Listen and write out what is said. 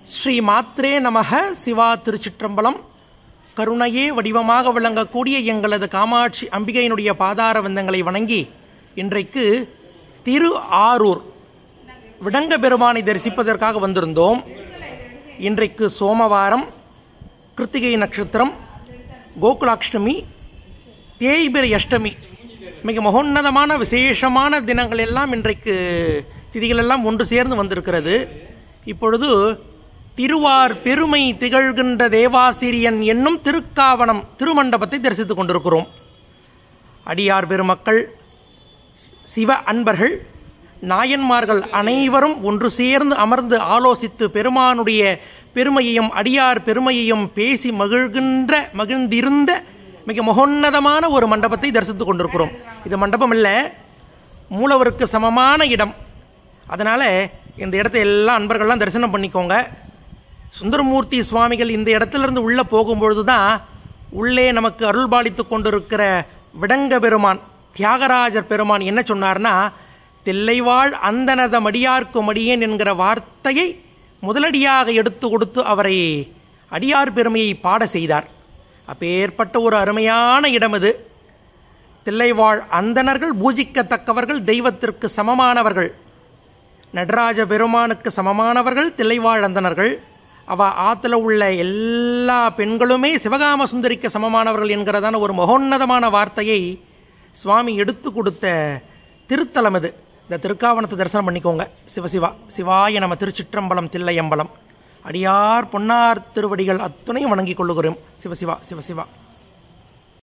ஸ்ரீ மாத்ரே நமக. சிவா திருச்சிற்றம்பலம். கருணையே வடிவமாக விளங்கக்கூடிய எங்களது காமாட்சி அம்பிகையினுடைய பாதார வந்தங்களை வணங்கி இன்றைக்கு திரு ஆரூர் விடங்க பெருமானை தரிசிப்பதற்காக வந்திருந்தோம். இன்றைக்கு சோமவாரம், கிருத்திகை நட்சத்திரம், கோகுலாஷ்டமி, தேய்பிரை அஷ்டமி, மிக மகோன்னதமான விசேஷமான தினங்கள் எல்லாம் இன்றைக்கு திதிகள் எல்லாம் ஒன்று சேர்ந்து வந்திருக்கிறது. இப்பொழுது திருவார் பெருமை திகழ்கின்ற தேவாசிரியன் என்னும் திருக்காவணம் திருமண்டபத்தை தரிசித்துக் கொண்டிருக்கிறோம். அடியார் பெருமக்கள், சிவ அன்பர்கள், நாயன்மார்கள் அனைவரும் ஒன்று சேர்ந்து அமர்ந்து ஆலோசித்து பெருமானுடைய பெருமையையும் அடியார் பெருமையையும் பேசி மகிழ்ந்திருந்த மிக மகோன்னதமான ஒரு மண்டபத்தை தரிசித்துக் கொண்டிருக்கிறோம். இது மண்டபம் இல்லை, மூலவருக்கு சமமான இடம். அதனால இந்த இடத்தை எல்லா அன்பர்கள்லாம் தரிசனம் பண்ணிக்கோங்க. சுந்தரமூர்த்தி சுவாமிகள் இந்த இடத்திலிருந்து உள்ள போகும்பொழுதுதான் உள்ளே நமக்கு அருள்பாலித்துக் கொண்டிருக்கிற விடங்க பெருமான், தியாகராஜர் பெருமான் என்ன சொன்னார்னா, தில்லைவாழ் அந்தனத மடியார்க்கு மடியேன் என்கிற வார்த்தையை முதலடியாக எடுத்து கொடுத்து அவரை அடியார் பெருமையை பாட செய்தார். அப்பேற்பட்ட ஒரு அருமையான இடம் இது. தில்லைவாழ் அந்தணர்கள் பூஜிக்கத்தக்கவர்கள், தெய்வத்திற்கு சமமானவர்கள், நடராஜ பெருமானுக்கு சமமானவர்கள் தில்லைவாழ் அந்தணர்கள். அவ ஆத்துல உள்ள எல்லா பெண்களுமே சிவகாம சுந்தரிக்கு சமமானவர்கள் என்கிறதான ஒரு மகோன்னதமான வார்த்தையை சுவாமி எடுத்து கொடுத்த திருத்தலம் இது. இந்த திருக்காவணத்தை தரிசனம் பண்ணிக்கோங்க. சிவசிவா சிவாய நம. திருச்சிற்றம்பலம், தில்லையம்பலம். அடியார் பொன்னார் திருவடிகள் அத்துணையும் வணங்கிக் கொள்ளுகிறோம். சிவசிவா சிவசிவா.